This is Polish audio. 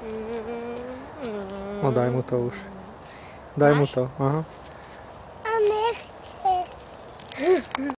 O, daj mu to już. Daj mu to, aha. A nie chcę.